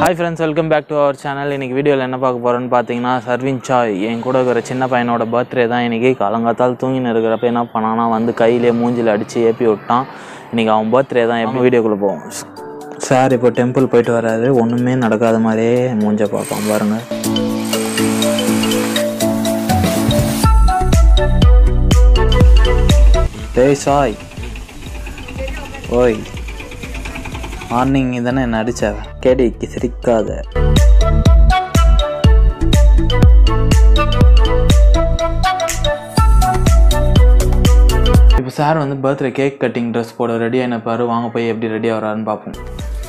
Hi friends, welcome back to our channel. In this video, I will talk about serving chai. I will talk about my birthday. I will talk about my birthday. I will talk about my birthday. I will video. Sir, இப்போ temple போயிட்டு வராரு. ஒண்ணுமே நடக்காத மாதிரியே மூஞ்ச பாப்போம் பாருங்க. டேய் சாய். ஓய். மார்னிங் இதனை என்ன அடிச்சாவ? கேடிக்கு சிரிக்காத. இப்போ சார் வந்து பர்த்டே கேக் கட்டிங் ட்ரெஸ் போட ரெடி ஆன பாரு. வாங்க போய் எப்படி ரெடி ஆகிறாருன்னு பார்ப்போம்.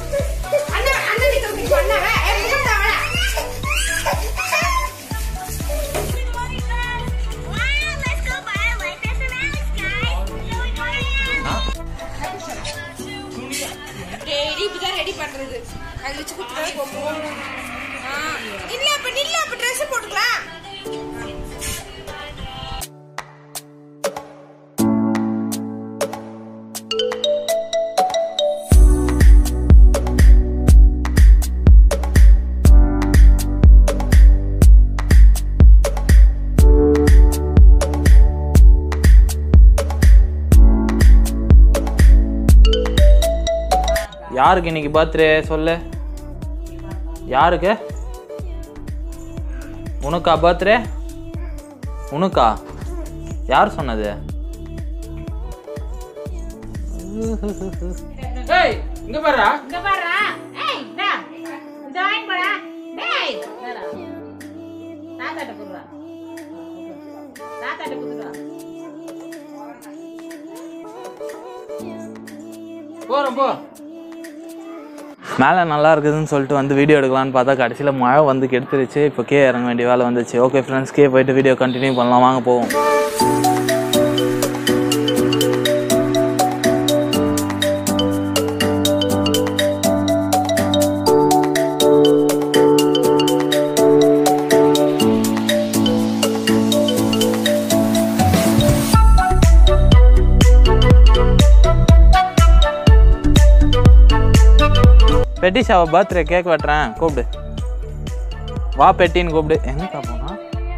ரெடி பண்றது அது வச்சு குத்துறது போவோம். இல்ல அப்ப Dress போட்டுக்கலாம். யாருக்கு இன்னைக்கு பர்த்டே சொல்லு? யாருக்கு? உனக்கா பர்த்டே? உனக்கா? யார் சொன்னது? ஏய் இங்க பாருடா. ஏய் டா. ஜாயின் பண்ணா. டேய். தாத்தாட்ட குடுறா. தாத்தாட்ட குடுறா. போறோம் போ. மேலே நல்லா இருக்குதுன்னு சொல்லிட்டு வந்து வீடியோ எடுக்கலான்னு பார்த்தா கடைசியில் மழை வந்து கெடுத்துருச்சு. இப்போ கே இறங்க வேண்டிய வேலை வந்துச்சு. ஓகே ஃப்ரெண்ட்ஸ், கே போயிட்டு வீடியோ கண்டினியூ பண்ணலாம். வாங்க போவோம். பெட்டிஷ் அவள் பர்த்டே கேக் வெட்டுறேன், கூப்பிடு. வா பெட்டின்னு கூப்பிடு. எங்கக்கா போனா?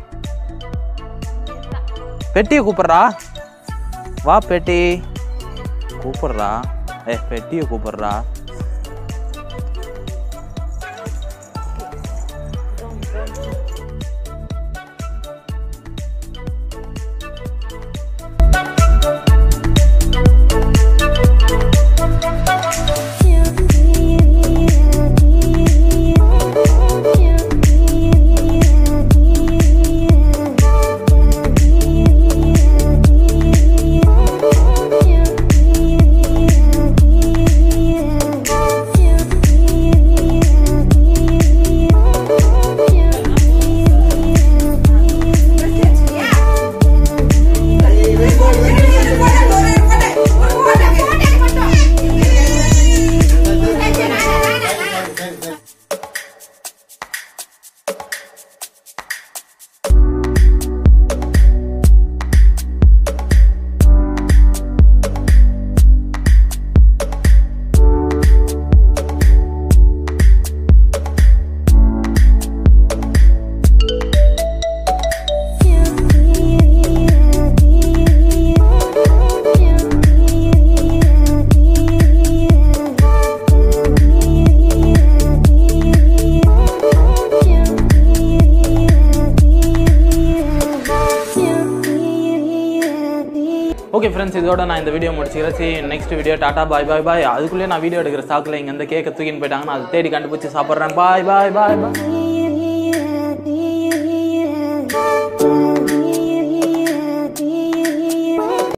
பெட்டியை கூப்பிட்றா. வா பெட்டி கூப்பிட்றா. பெட்டியை கூப்பிட்றா. ஓகே ஃப்ரெண்ட்ஸ், இதோட நான் இந்த வீடியோ முடிச்சுக்கிறேன். சரி, நெக்ஸ்ட் வீடியோ. டாட்டா, பாய் பாய் பாய். அதுக்குள்ளே நான் வீடியோ எடுக்கிற ஸ்டாக்கில் இங்கே இந்த கேக்கை தூக்கின்னு போயிட்டாங்கன்னா அது தேடி கண்டுபிடிச்சி சாப்பிட்றேன். பாய் பாய் பாய் பாய்.